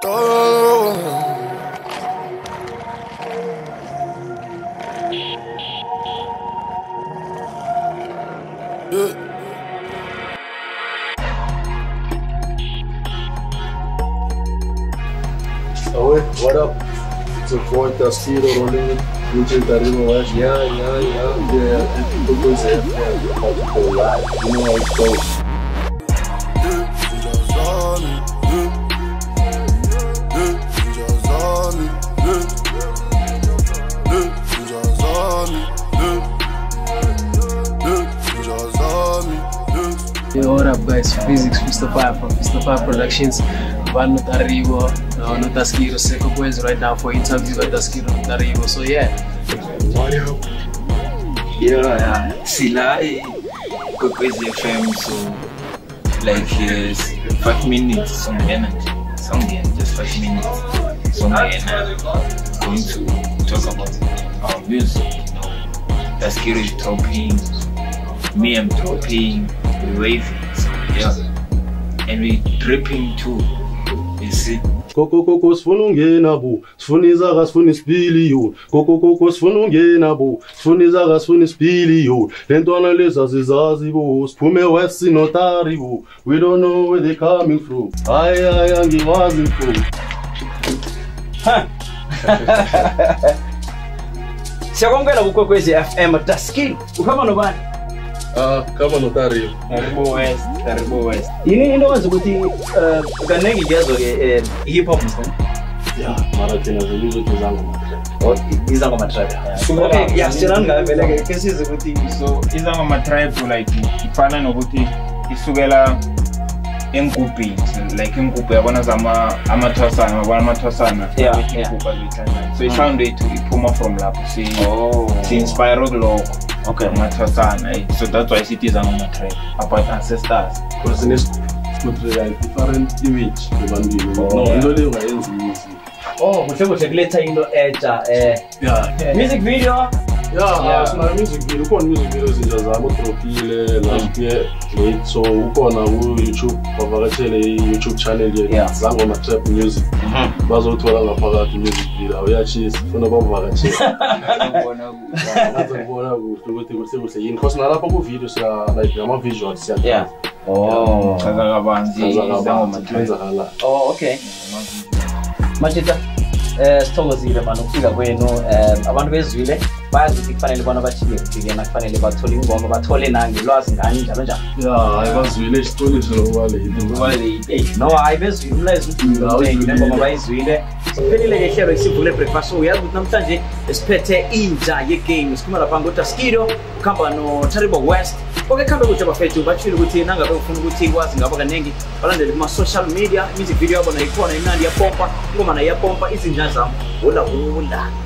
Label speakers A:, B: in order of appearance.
A: What up? It's a boy Taskiro rolling with DJ Taribo West. Yeah. People go say, you know how it goes.
B: Yo, what up guys, Physics, Mr. Fire from Mr. Fire Productions. Vano Taribo, no Taskiro Seko Boys right now for interview with Taskiro Taribo. So yeah.
A: What up?
C: Yeah, Sila Kokwezi FM, so like 5 minutes song energy. Just 5 minutes. Song energy. Going to talk about our music, you know. Taskiro is talking, me I'm talking, we waving, so yeah. And we dripping too. You see?
A: Koko sifuna ungena bu, sifuna izaka sifuna isipiliyo. Koko sifuna ungena bu, sifuna izaka sifuna isipiliyo. Lentwana leza zizazi bu, siphume west sinotari bu. We don't know where they coming from. Ay angiwazi mfu.
D: Siyakwamukela kuKwekwezi FM Taskiro. Ukhamba nobani?
A: Kama notari.
D: Taribo West. Yini into kwenza ukuthi kanengi ngiyazwa ke hip hop msana?
A: Yeah, mara thina zilizo tizango matrap.
D: Izangoma tribe. Okay, yasitshela ngavele ke size ukuthi
E: so izangoma tribe like ifana nokuthi isukela engubhini, like ingubhu yabona zama amathwasana, yabona amathwasana.
D: Yeah.
E: So i-sound yethu iphuma from lapho. Si inspire lokho.
D: Okay.
E: Mathwasana. So that's why it is izangoma tribe about ancestors.
A: Because in this different image ebantwini. No, into leyo ngayenzi easy.
D: Kuhle kuletha into etsha
A: Yeah.
D: music video.
A: Yeah, sina music video. Ukhona music video ezintsha zabo dropile last year. So ukhona ku-YouTube, bavakashele i-YouTube channel ye Zangoma Trap Music. Bazothola ngaphakathi music video. Uyachisa ufuna bavakashele. Ngizobona ukuthi kuhle yini. Because nalapha ku video siya like ama visuals siya.
D: Yeah.
E: Chaza kabanzi izangoma tribe.
D: Okay. Machita, sithokozile manje ukufika kwenu. Abantu bezwile bayazi ukuthi kufanele bona bathile kufikena, kufanele bathole ingoma, bathole nangelwazi ngani njalo njalo.
A: Yeah, ayibazwile isiqiniso
D: Ngoba no ayibezwile umlayezo ukuthi ngoma bayizwile. Siphelile ke hlelo isivule breakfast show. Uyazi ukuthi namhlanje siphethe inja ye game. Sikhuluma lapha ngoTaskiro, ukhamba no Taribo West. Okay, khambe kuhle bafethu batshile ukuthi nangabe ufuna ukuthi ikwazi ngaba kanengi balandele kuma social media, music video yabo nayikhona imnandi yapompa, ingoma nayapompa izinja zami. Hola.